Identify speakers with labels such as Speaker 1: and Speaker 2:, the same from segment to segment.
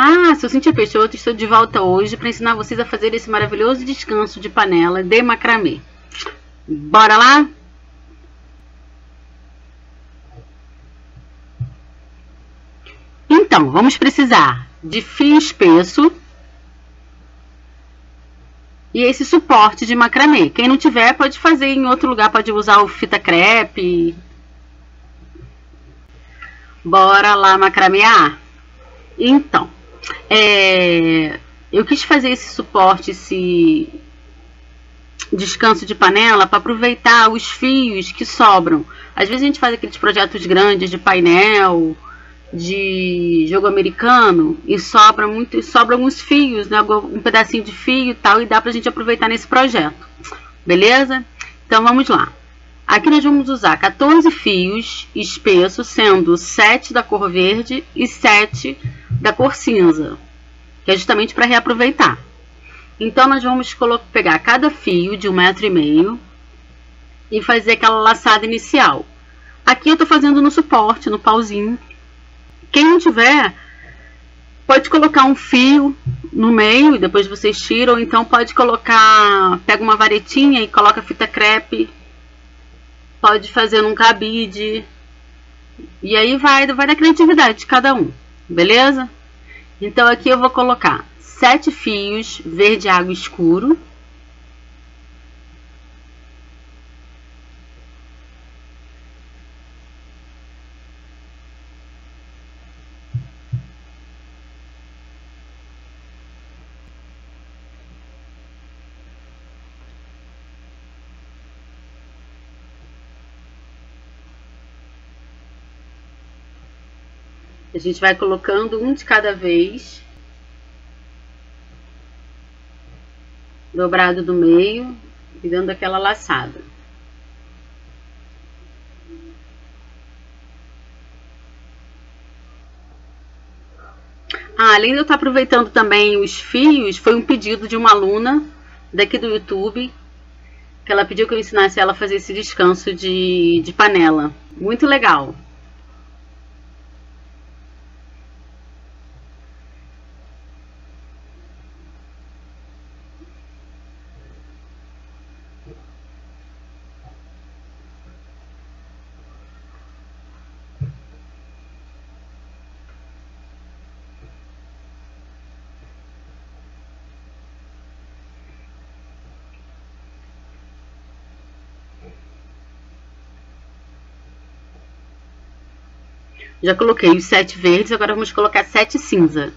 Speaker 1: Olá, sou Cíntia Peixoto, estou de volta hoje para ensinar vocês a fazer esse maravilhoso descanso de panela de macramê. Bora lá? Então, vamos precisar de fio espesso e esse suporte de macramê. Quem não tiver pode fazer em outro lugar, pode usar o fita crepe. Bora lá macramear? Então, eu quis fazer esse suporte, esse descanso de panela para aproveitar os fios que sobram. Às vezes a gente faz aqueles projetos grandes de painel, de jogo americano e sobra alguns fios, né? Um pedacinho de fio e tal, e dá pra gente aproveitar nesse projeto. Beleza? Então vamos lá. Aqui nós vamos usar 14 fios espessos, sendo 7 da cor verde e 7 da cor cinza, que é justamente para reaproveitar. Então nós vamos pegar cada fio de 1,5 m e fazer aquela laçada inicial. Aqui eu tô fazendo no suporte, no pauzinho. Quem não tiver, pode colocar um fio no meio e depois vocês tiram, ou então pode colocar, pega uma varetinha e coloca fita crepe, pode fazer num cabide, e aí vai da criatividade de cada um, beleza? Então aqui eu vou colocar 7 fios verde água escuro. A gente vai colocando um de cada vez, dobrado do meio e dando aquela laçada. Além de eu estar aproveitando também os fios, foi um pedido de uma aluna daqui do YouTube, que ela pediu que eu ensinasse ela a fazer esse descanso de panela. Muito legal. Já coloquei os 7 verdes, agora vamos colocar 7 cinza.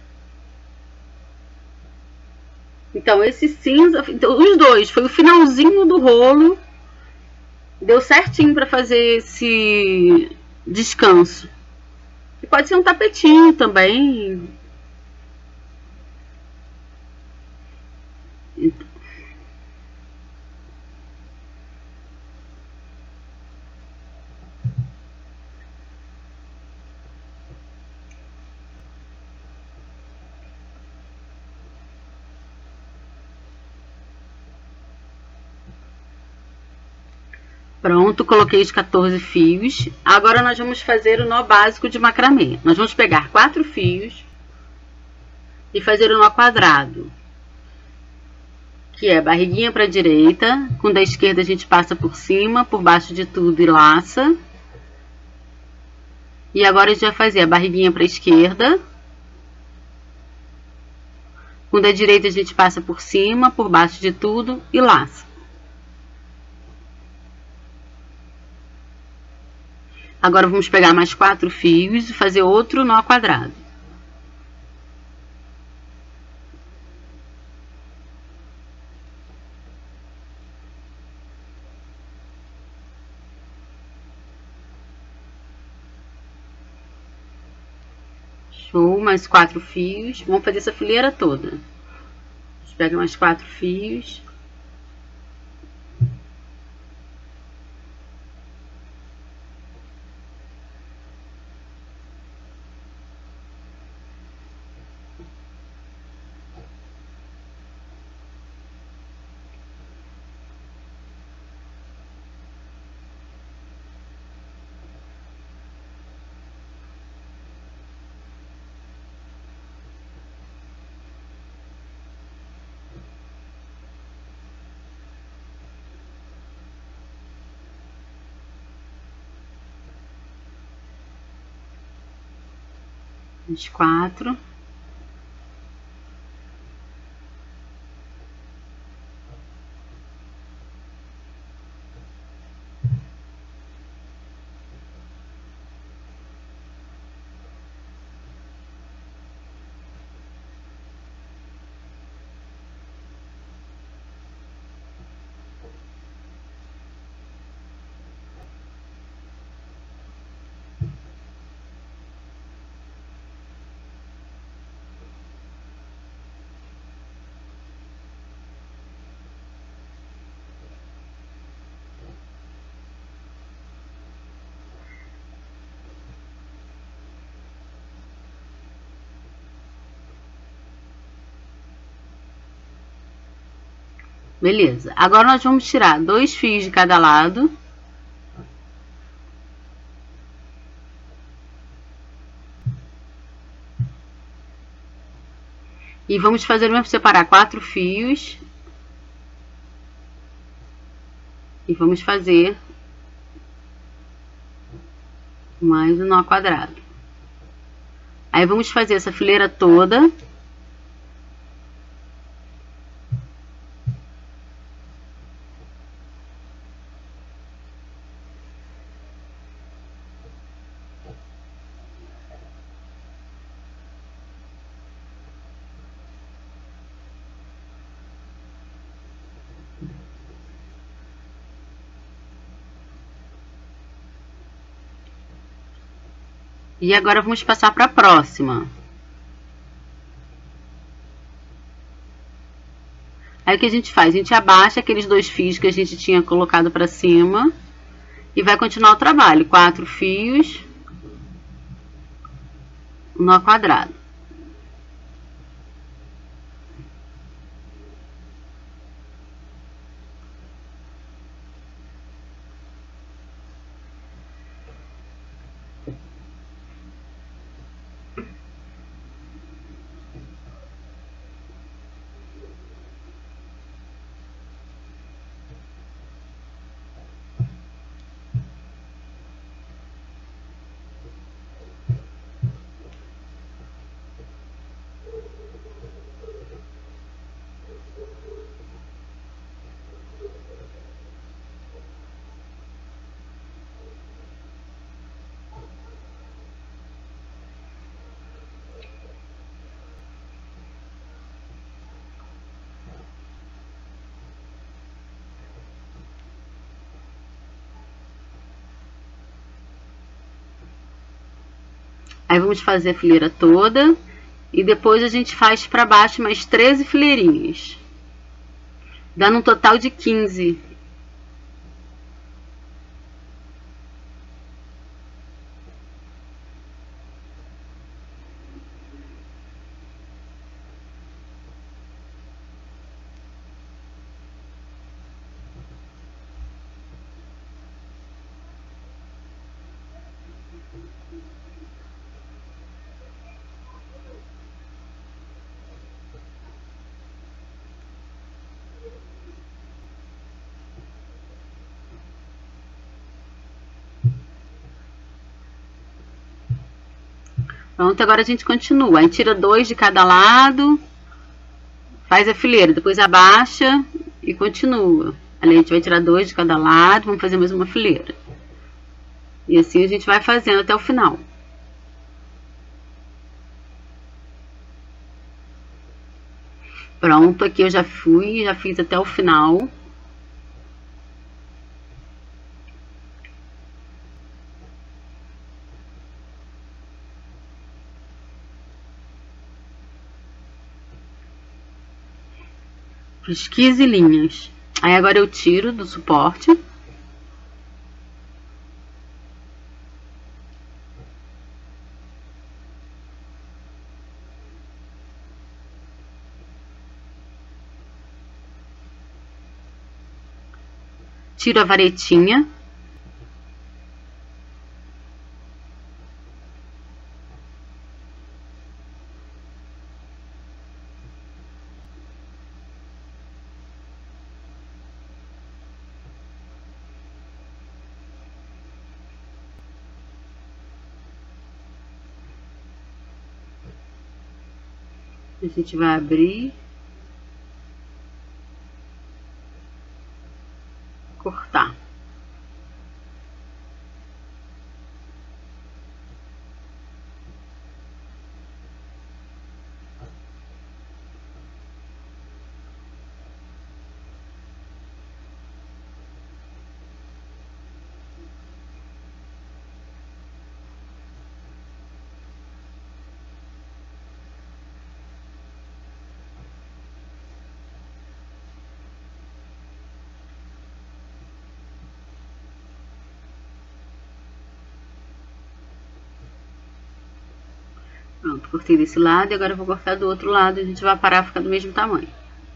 Speaker 1: Então, esse cinza, então, os dois, foi o finalzinho do rolo, deu certinho para fazer esse descanso. E pode ser um tapetinho também. Pronto, coloquei os 14 fios. Agora nós vamos fazer o nó básico de macramê. Nós vamos pegar 4 fios e fazer o nó quadrado, que é barriguinha para a direita, com da esquerda a gente passa por cima, por baixo de tudo e laça. E agora a gente vai fazer a barriguinha para a esquerda, com da direita a gente passa por cima, por baixo de tudo e laça. Agora vamos pegar mais 4 fios e fazer outro nó quadrado. Show, mais 4 fios. Vamos fazer essa fileira toda. A gente pega mais 4 fios. 24. Beleza, agora nós vamos tirar 2 fios de cada lado. E vamos fazer o mesmo, separar 4 fios. E vamos fazer mais um nó quadrado. Aí vamos fazer essa fileira toda. E agora vamos passar para a próxima. Aí o que a gente faz? A gente abaixa aqueles 2 fios que a gente tinha colocado para cima e vai continuar o trabalho. 4 fios, nó quadrado. Aí vamos fazer a fileira toda e depois a gente faz para baixo mais 13 fileirinhas, dando um total de 15. Pronto, agora a gente continua. Aí tira 2 de cada lado, faz a fileira, depois abaixa e continua. Ali a gente vai tirar 2 de cada lado, vamos fazer mais uma fileira. E assim a gente vai fazendo até o final. Pronto, aqui eu já fiz até o final. Fiz 15 linhas. Aí agora eu tiro do suporte. Tiro a varetinha. A gente vai abrir, cortar. Pronto, cortei desse lado e agora eu vou cortar do outro lado. A gente vai parar a ficar do mesmo tamanho.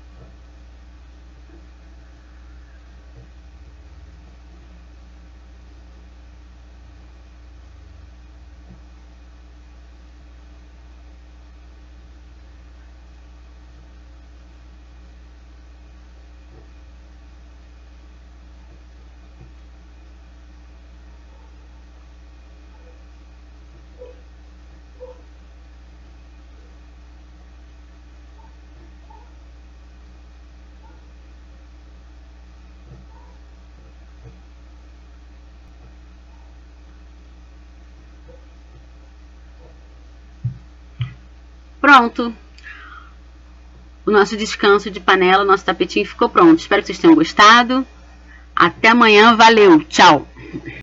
Speaker 1: Pronto! O nosso descanso de panela, nosso tapetinho ficou pronto. Espero que vocês tenham gostado. Até amanhã, valeu, tchau!